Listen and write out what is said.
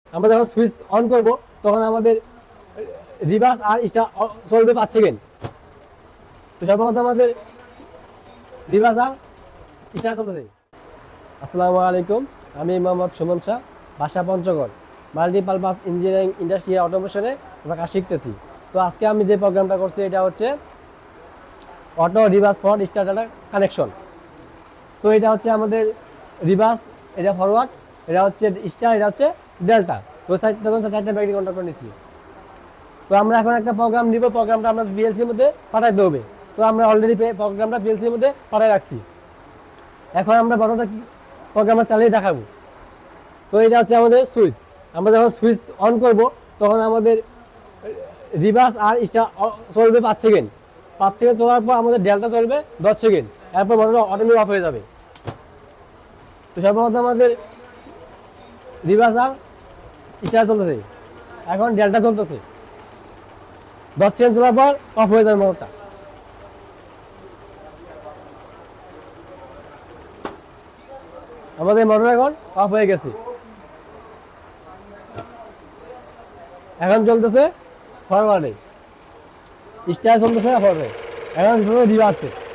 আমরা যখন switch on করব তখন আমাদের রিভার্স আর স্টার চলবে 5 সেকেন্ড। তো সর্বপ্রথম আমাদের রিভার্স আর স্টার চলতেছে। আসসালামু আলাইকুম, আমি মোহাম্মদ সুমন শাহ, বাসা পঞ্চগড়, মাল্টিপারপাস ইঞ্জিনিয়ারিং ইন্ডাস্ট্রি অটোমেশনে আমরা কাজ শিখতেছি। তো আজকে আমি যে প্রোগ্রামটা করছি এটা হচ্ছে auto reverse for starter connection. তো এটা হচ্ছে আমাদের রিভার্স, এটা ফরওয়ার্ড, এটা হচ্ছে স্টার, এটা হচ্ছে ডেল্টা। তো চারটা ব্যাটারি কন্ট্যাক্ট করে নিচ্ছি। তো আমরা এখন একটা প্রোগ্রাম নিব, প্রোগ্রামটা আমরা পিএলসির মধ্যে পাঠাইতে হবে। তো আমরা অলরেডি প্রোগ্রামটা পিএলসির মধ্যে পাঠাই রাখছি। এখন আমরা বড়টা প্রোগ্রামটা চালিয়ে দেখাবো। তো এটা হচ্ছে আমাদের সুইচ। আমরা যখন সুইচ অন করব তখন আমাদের রিভার্স আর স্টার চলবে 5 সেকেন্ড। 5 সেকেন্ড চলার পর আমাদের ডেল্টা চলবে 10 সেকেন্ড। এরপর মোটরটা অটোমেটিক অফ হয়ে যাবে। তো সর্বপ্রথম আমাদের রিভার্স আর স্টার চলতেছে, এখন ডেল্টা চলতেছে। 10 সেকেন্ড চলার পর অফ হয়ে যাবে মোটরটা। আমাদের মোটর এখন অফ হয়ে গেছে। এখন চলতেছে ফরওয়ার্ডে, স্টার চলতেছে ফরওয়ার্ডে, এখন চলতেছে রিভার্সে।